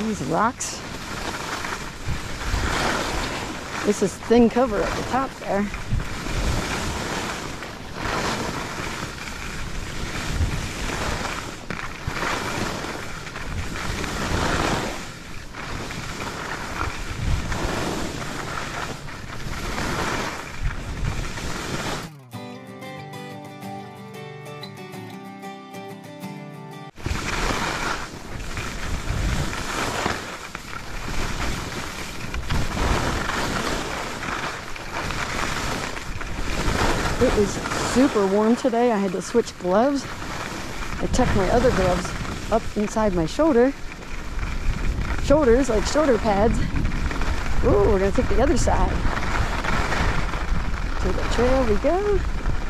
these rocks. This is thin cover at the top there. It was super warm today. I had to switch gloves. I tucked my other gloves up inside my shoulders, like shoulder pads. Ooh, we're gonna take the other side. To the trail we go.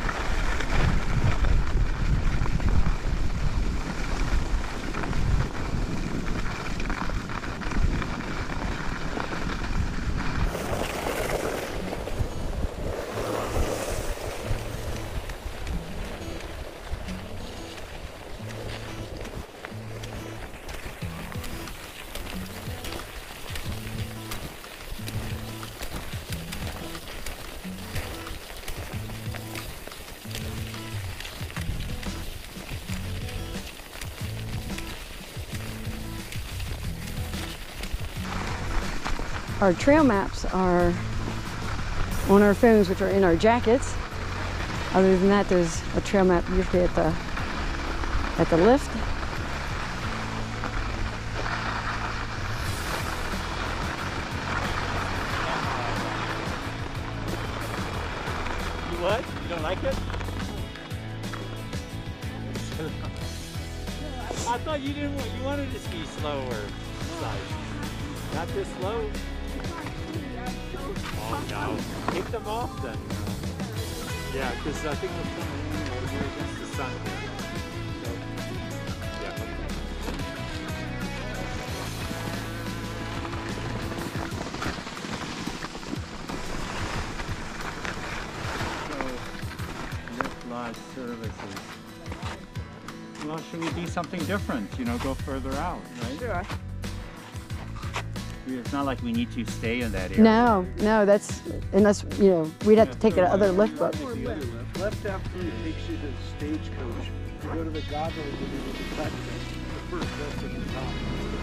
Our trail maps are on our phones, which are in our jackets. Other than that, there's a trail map usually at the lift. You what? You don't like it? I thought you didn't want, you wanted it to be slower. Not this slow. Oh no. Take them off then. Yeah, because I think we're coming over here against the sun. So, yeah, okay. So, Lift Lodge Services. Well, should we do something different? You know, go further out, right? Sure. It's not like we need to stay in that area. No, that's, unless, you know, we'd have to take the other lift boat. Left after it takes you to the stagecoach. You go to the gondola and you do the tractor. The first lift at the top.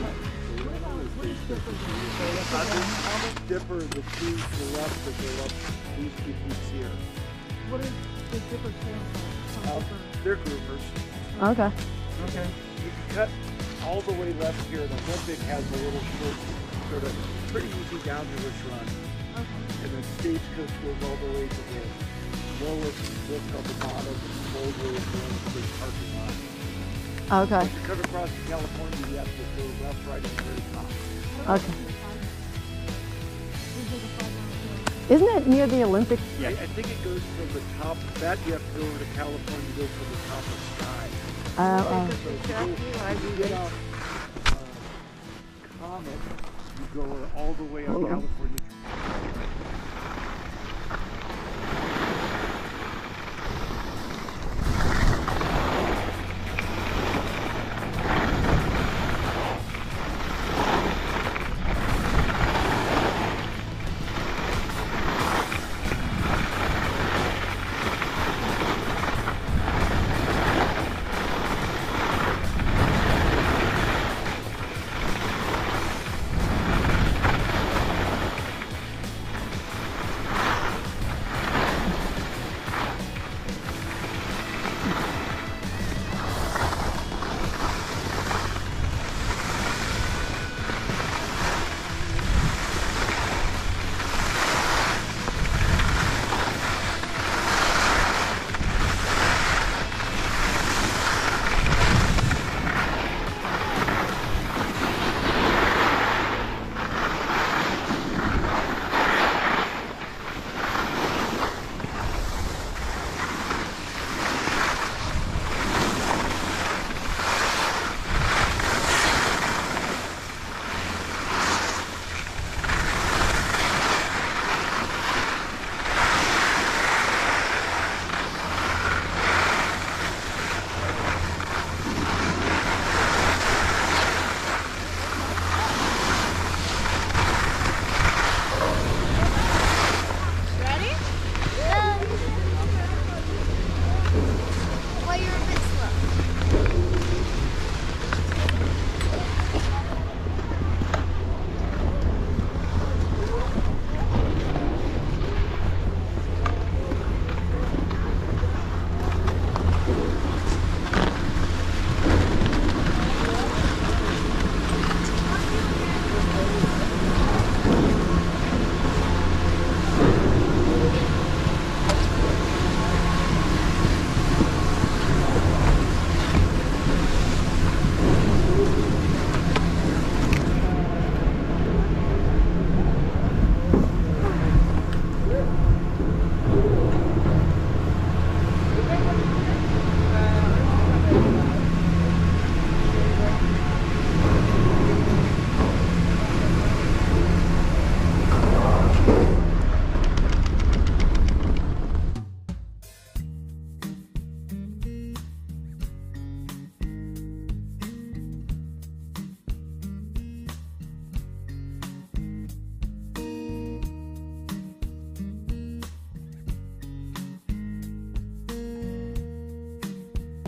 Dipper, the two to the left that go up these two peaks here. What is the Dipper trail? They're groupers. Okay. Okay. You can cut all the way left here. The Olympic has a little short, sort of pretty easy downward run. Okay. And then stagecoach goes all the way to the lowest lift on the bottom, all the way to the parking lot. Okay. To come across to California, you have to go left, right, and very top. Okay. Isn't that near the Olympic? Yeah. I think it goes from the top. That you have to go over to California, go from the top of Sky. So if you get off Comet, you go all the way on California.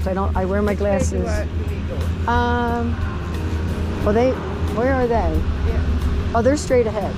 so I wear my glasses. Which way do we go? Well, where are they? Yeah. Oh, they're straight ahead.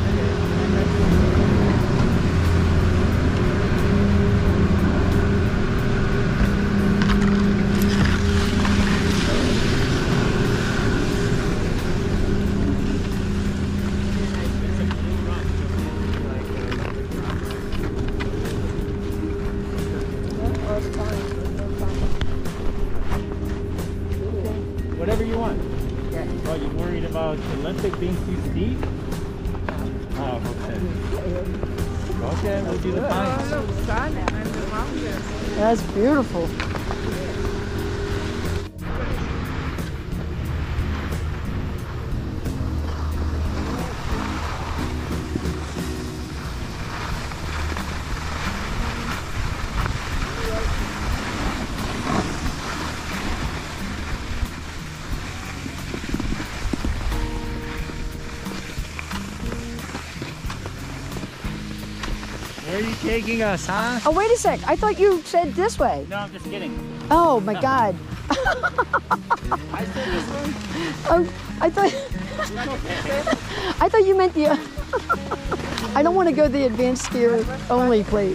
Whatever you want. Oh, you worried about Olympic being too steep? Oh, okay. Okay, we'll do the Oh, pines. look, sun and the mountains. That's beautiful. Where are you taking us, huh? Oh, wait a sec. I thought you said this way. No, I'm just kidding. Oh my God. I said this one. Oh, I thought you meant the. I don't want to go the advanced skier only plate.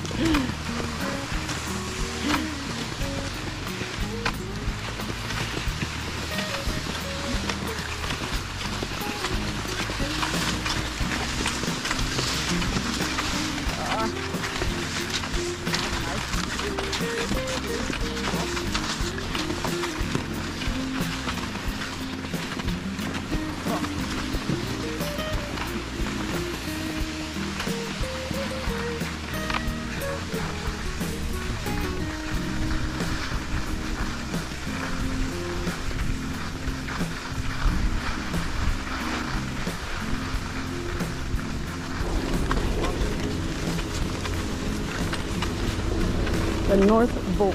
The North Bowl.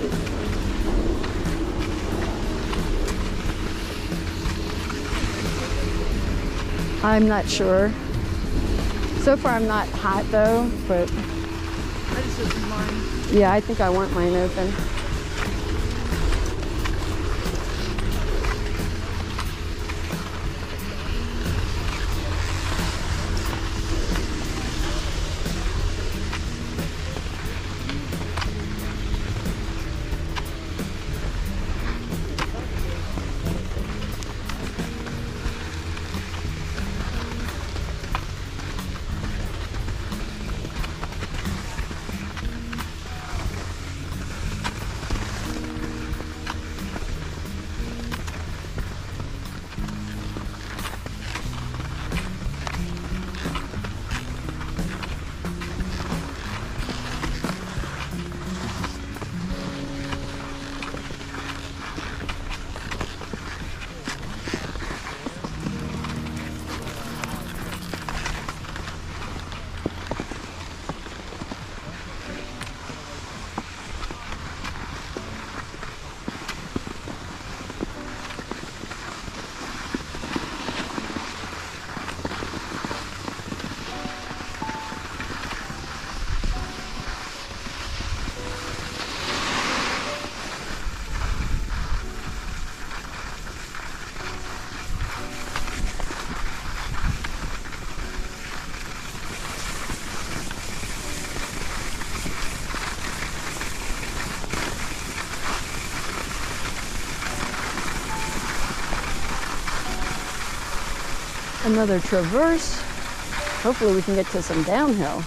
I'm not sure. So far I'm not hot though, but I just opened mine. yeah, I think I want mine open. Another traverse. Hopefully we can get to some downhill.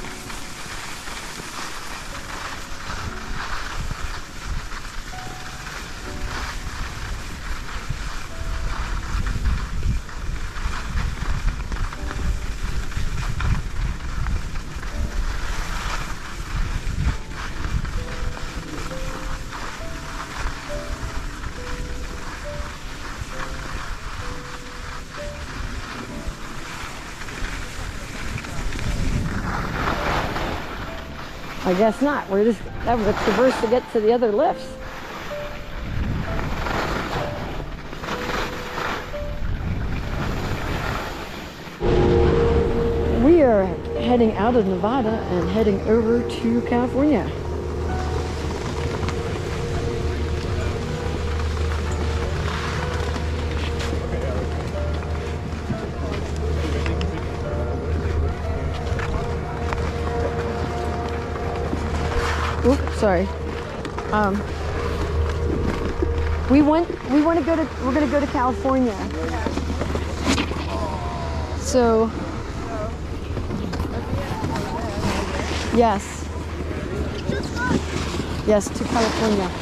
I guess not. That was a traverse to get to the other lifts. We are heading out of Nevada and heading over to California. Sorry. We're gonna go to California. So yes. Yes, to California.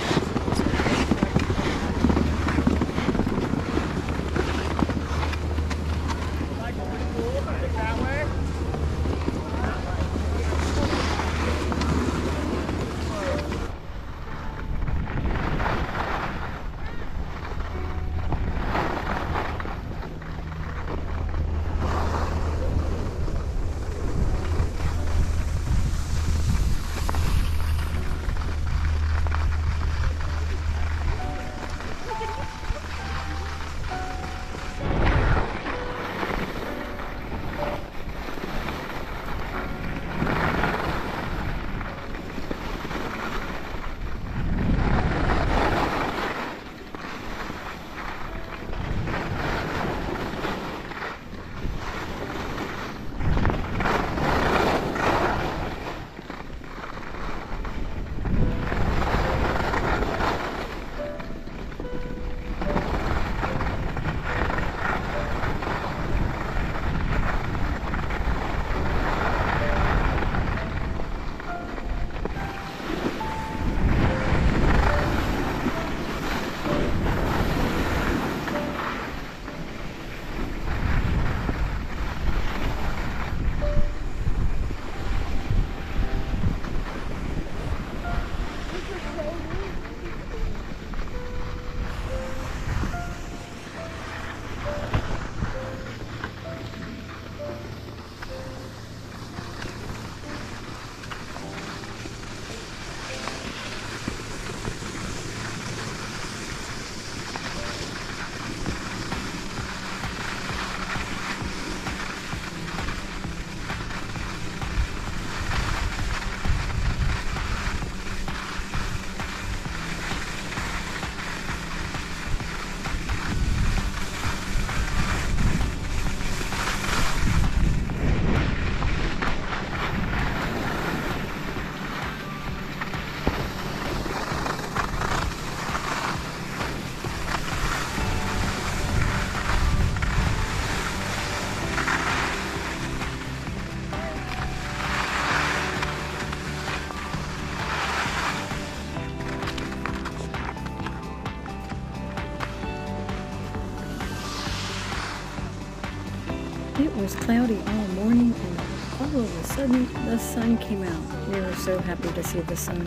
It was cloudy all morning and all of a sudden the sun came out. We were so happy to see the sun.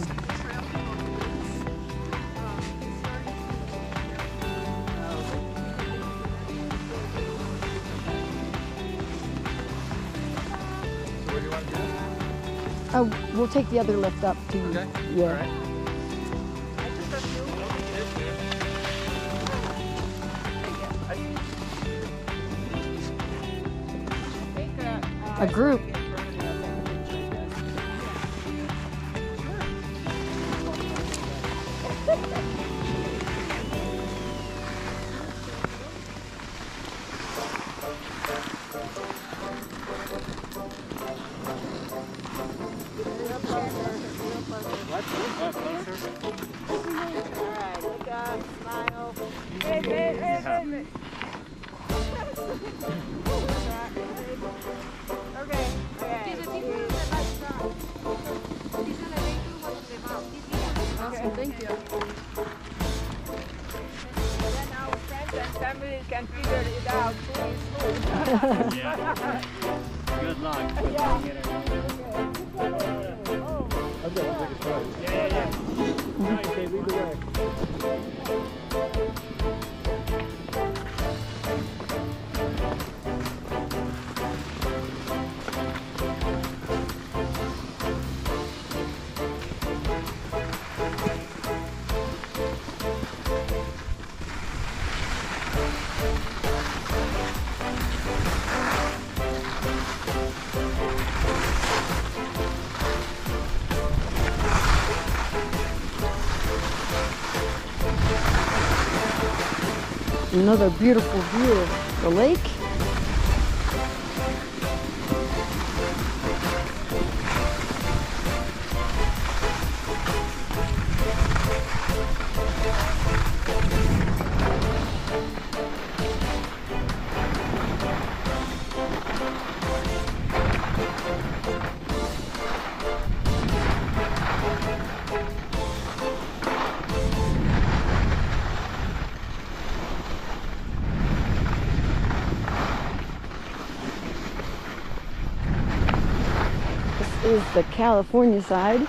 Oh, we'll take the other lift up to you. Okay. Yeah. All right. A group. Alright, look up, smile. Hey, hey, hey, hey. Okay, Awesome, thank you. Then our friends and family can figure it out who is who. Yeah. Good luck. Okay, I'll take a try. Yeah. Okay, lead the way. Another beautiful view of the lake. the California side.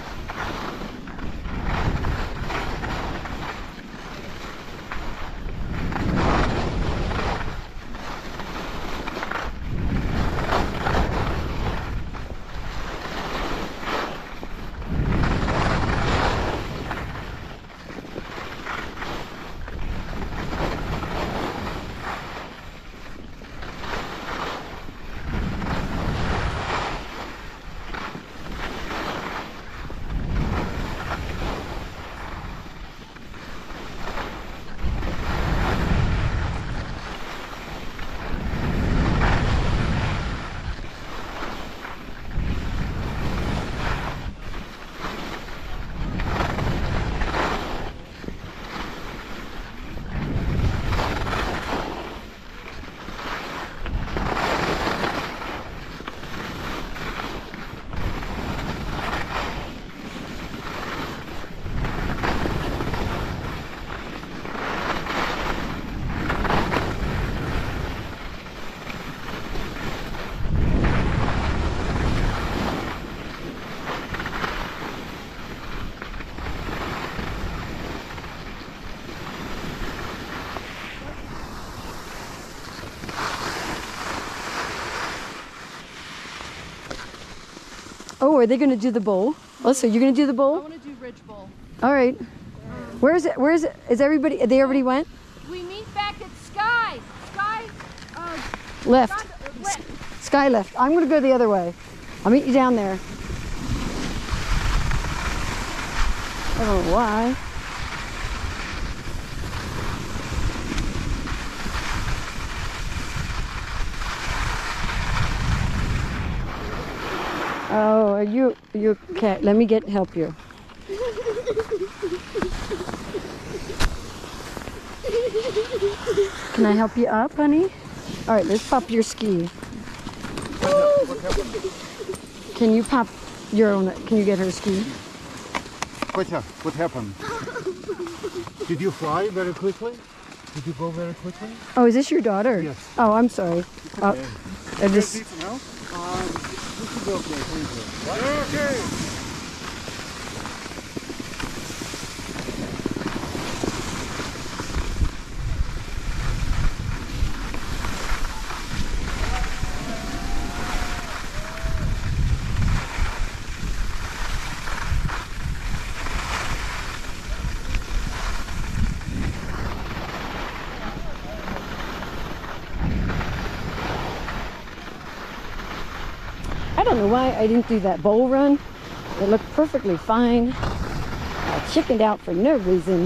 Oh, are they going to do the bowl? Also, you're going to do the I bowl? want to do Ridge Bowl. All right. Where is it? Where is it? Is everybody? They already went? We meet back at Sky. Sky. Left. Sky left. I'm going to go the other way. I'll meet you down there. I don't know why. Oh, you okay? Let me help you. Can I help you up, honey? All right, let's pop your ski. Can you pop your own? Can you get her ski? What happened? Did you fly very quickly? Did you go very quickly? Oh, is this your daughter? Yes. Oh, I'm sorry. I just. Need some help? This is okay, thank you. Okay. I don't know why I didn't do that bowl run. It looked perfectly fine. I chickened out for no reason.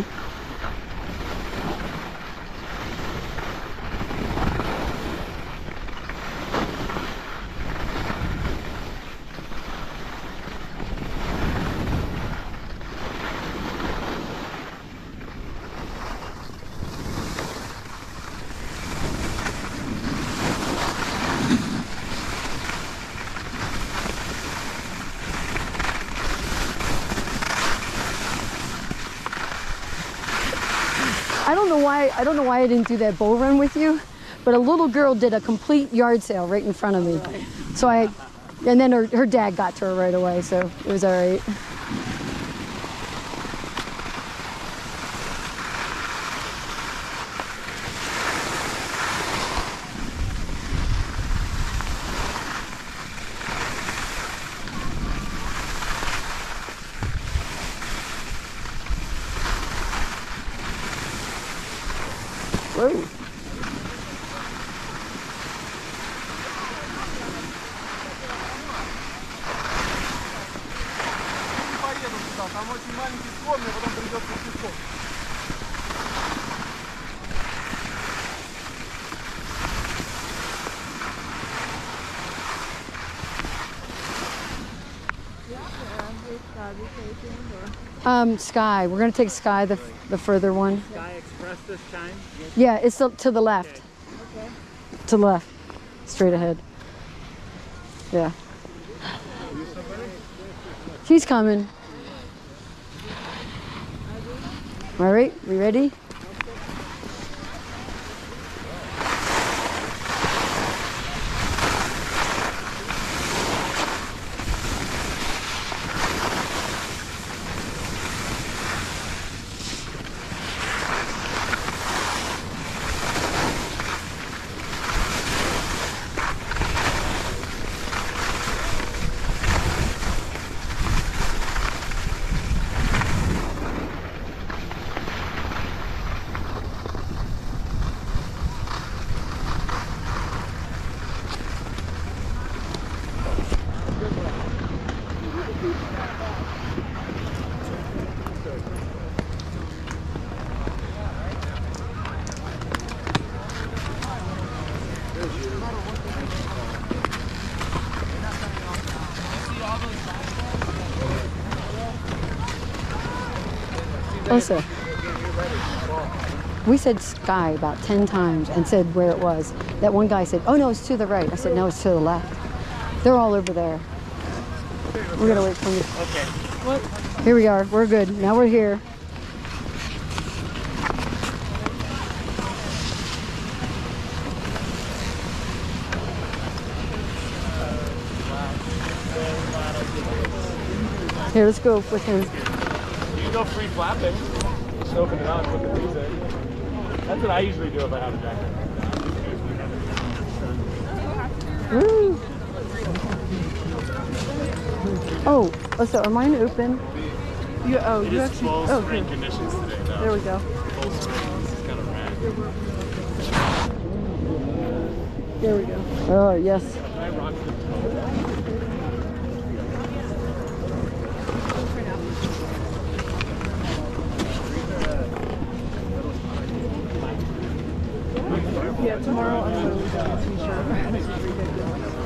I don't know why I didn't do that bull run with you, but a little girl did a complete yard sale right in front of me. So and then her dad got to her right away, so it was all right. Whoa. Там очень маленький склон, мне потом придется пешком. Sky. We're gonna take Sky, the further one. Sky Express this time? Yeah, it's to the left. Okay. To the left. Straight ahead. Yeah. She's coming. All right, we ready? Also, we said sky about 10 times and said where it was. That one guy said, oh no, it's to the right. I said, no, it's to the left. They're all over there. We're gonna wait for you. Okay. What? Here we are, we're good. Now we're here. Here, let's go with him. You can go free flapping. Just open it up and put the music. That's what I usually do if I have a jacket. Woo. Oh, so are mine open? You, oh, It you is actually. full Oh, spring good. conditions today, though. There we go. Full spring. This is kind of rad. There we go. Oh, yes. Can I rock the Yeah, tomorrow I'm going to lose a t-shirt.